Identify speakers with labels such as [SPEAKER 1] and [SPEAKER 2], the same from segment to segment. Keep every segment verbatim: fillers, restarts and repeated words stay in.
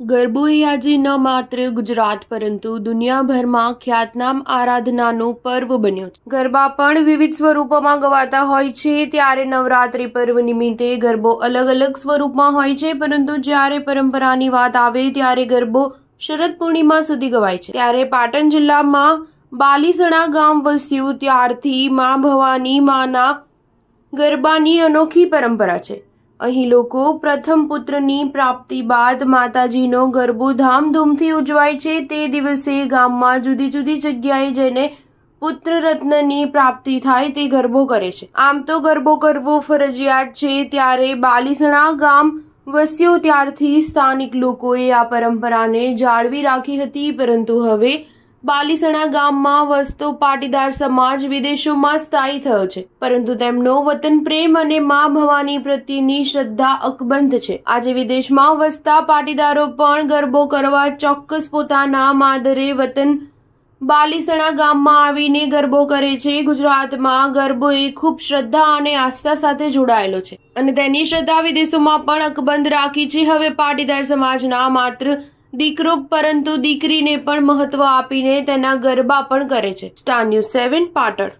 [SPEAKER 1] ગરબો એ આજે ન માત્ર ગુજરાત પરંતુ દુનિયાભરમાં ખ્યાતનામ આરાધનાનો પર્વ બન્યો છે. ગરબા પણ વિવિધ સ્વરૂપોમાં ગવાતા હોય છે. ત્યારે નવરાત્રિ પર્વ નિમિત્તે ગરબો અલગ અલગ સ્વરૂપમાં હોય છે, પરંતુ જ્યારે પરંપરાની વાત આવે ત્યારે ગરબો શરદ પૂર્ણિમા સુધી ગવાય છે. ત્યારે પાટણ જિલ્લામાં બાલીસણા ગામ વસ્યું ત્યારથી મા ભવાની માના ગરબાની અનોખી પરંપરા છે. અહીં લોકો પ્રથમ પુત્રની પ્રાપ્તિ બાદ માતાજીનો ગરબો ધામધૂમથી ઉજવાય છે. તે દિવસે ગામમાં જુદી જુદી જગ્યાએ જઈને પુત્ર રત્નની પ્રાપ્તિ થાય તે ગરબો કરે છે. આમ તો ગરબો કરવો ફરજિયાત છે, ત્યારે બાલીસણા ગામ વસ્યો ત્યારથી સ્થાનિક લોકોએ આ પરંપરાને જાળવી રાખી હતી, પરંતુ હવે બાલીસણા ગામમાં વસતો પાટીદાર સમાજ વિદેશોમાં સ્થાયી થયો છે, પરંતુ તેમનો વતન પ્રેમ અને મા ભવાની પ્રત્યેની શ્રદ્ધા અકબંધ છે. આજે વિદેશમાં વસતા પાટીદારો પણ ગરબો કરવા ચોક્કસ પોતાના માદરે વતન બાલીસણા ગામમાં આવીને ગરબો કરે છે. ગુજરાતમાં ગરબો એ ખૂબ શ્રદ્ધા અને આસ્થા સાથે જોડાયેલો છે અને તેની શ્રદ્ધા વિદેશોમાં પણ અકબંધ રાખી છે. હવે પાટીદાર સમાજના માત્ર દીકરો પરંતુ દીકરીને પણ મહત્વ આપીને તેના ગરબા પણ કરે છે. Star news seven Patan.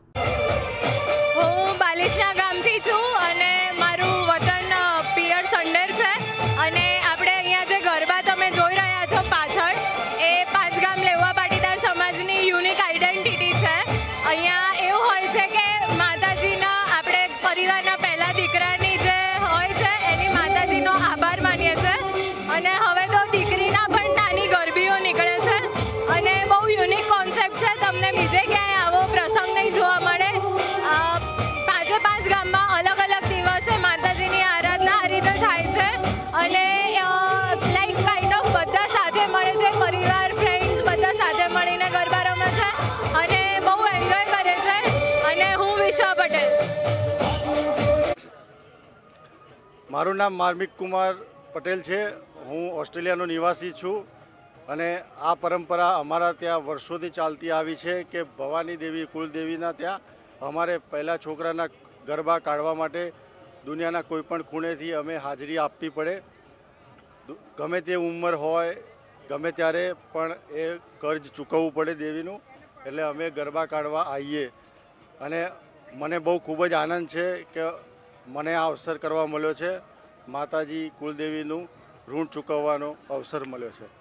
[SPEAKER 2] હું બાલીસણા ગામથી છું અને મારું વતન પિયર સંડેર છે અને આપણે અહીંયા જે ગરબા તમે જોઈ રહ્યા છો પાછળ એ પાંચ ગામ લેવા પાટીદાર સમાજની યુનિક આઈડેન્ટિટી છે. અહીંયા એવું હોય છે કે માતાજીના આપણે પરિવારના પહેલા દીકરાની જે હોય છે એની માતાજીનો આભાર માનીએ છીએ અને હવે તો દીકરીના પણ નાની ગરબીઓ નીકળે છે અને બહુ યુનિક કોન્સેપ્ટ છે. તમને બીજે ક્યાંય આવો પ્રસંગ નહીં જોવા મળે. પાંચે પાંચ ગામમાં અલગ અલગ દિવસે માતાજીની આરાધના આ રીતે થાય છે અને લાઈક કાઇન્ડ ઓફ બધા સાથે મળે છે, પરિવાર ફ્રેન્ડ્સ બધા સાથે મળીને ગરબા રમે છે અને બહુ એન્જોય કરે છે. અને હું વિશ્વા પટેલ.
[SPEAKER 3] મારું નામ માર્મિક કુમાર પટેલ છે. હું ઓસ્ટ્રેલિયાનો નિવાસી છું અને આ પરંપરા અમારા ત્યાં વર્ષોથી ચાલતી આવી છે કે ભવાની દેવી કુલદેવીના ત્યાં અમારે પહેલાં છોકરાના ગરબા કાઢવા માટે દુનિયાના કોઈપણ ખૂણેથી અમે હાજરી આપવી પડે. ગમે તે ઉંમર હોય ગમે ત્યારે પણ એ કર્જ ચૂકવવું પડે દેવીનું, એટલે અમે ગરબા કાઢવા આવીએ અને મને બહુ ખૂબ જ આનંદ છે કે મને આ અવસર કરવા મળ્યો છે. માતાજી કુલદેવીનું ઋણ ચૂકવવાનો અવસર મળ્યો છે.